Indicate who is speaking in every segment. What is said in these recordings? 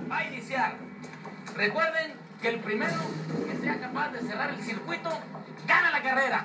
Speaker 1: va a iniciar. Recuerden que el primero que sea capaz de cerrar el circuito gana la carrera.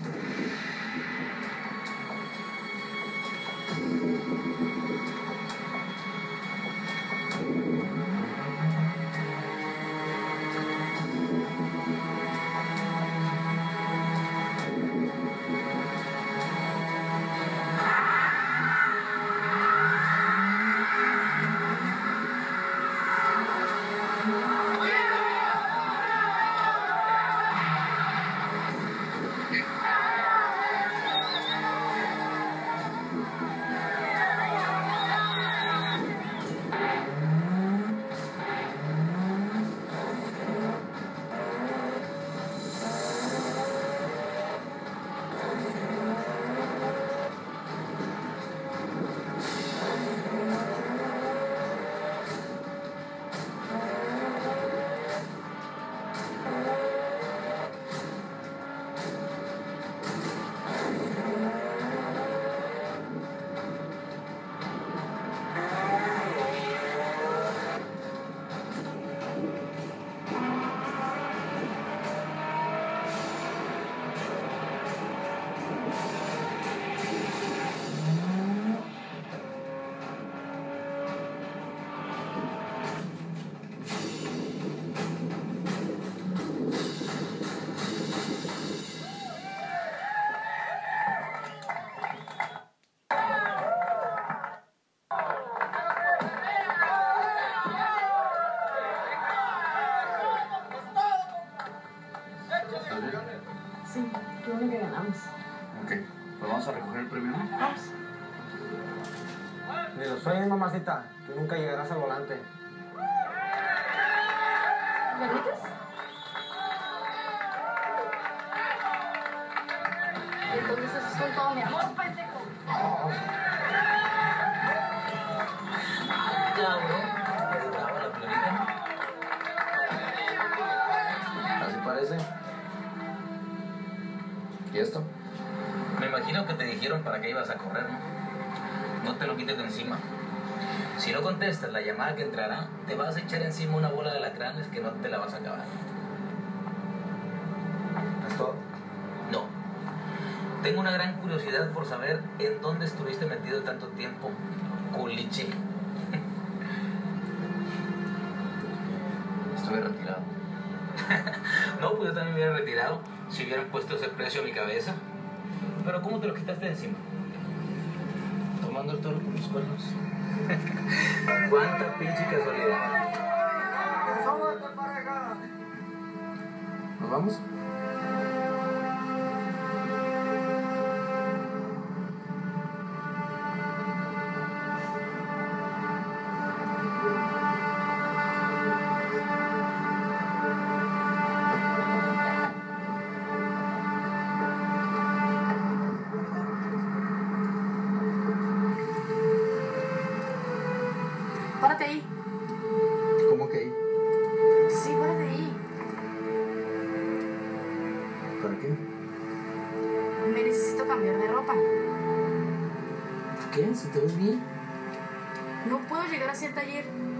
Speaker 2: Sí, qué bueno que ganamos.
Speaker 3: Ok, pues vamos a recoger el premio, ¿no?
Speaker 2: Vamos.
Speaker 4: Ni lo sueñes, mamacita, que nunca llegarás al volante.
Speaker 2: ¿Me permites? Entonces eso es con todo mi amor, pendejo.
Speaker 1: Cabrón, ¿me daba la planita?
Speaker 3: Así parece. ¿Y esto?
Speaker 1: Me imagino que te dijeron para qué ibas a correr, ¿no? No te lo quites de encima. Si no contestas la llamada que entrará, te vas a echar encima una bola de alacranes que no te la vas a acabar.
Speaker 3: ¿Es todo?
Speaker 1: No. Tengo una gran curiosidad por saber en dónde estuviste metido tanto tiempo, culiche.
Speaker 3: Estuve retirado.
Speaker 1: No, pues yo también me hubiera retirado si hubieran puesto ese precio a mi cabeza. Pero ¿cómo te lo quitaste de encima?
Speaker 3: Tomando el toro por los cuernos.
Speaker 1: Cuánta pinche casualidad.
Speaker 3: ¿Nos vamos?
Speaker 2: Párate ahí.
Speaker 3: ¿Cómo que ahí?
Speaker 2: Sí, párate ahí.
Speaker 3: ¿Para qué?
Speaker 2: Me necesito cambiar de ropa.
Speaker 3: ¿Qué? ¿Si te ves bien?
Speaker 2: No puedo llegar hacia el taller.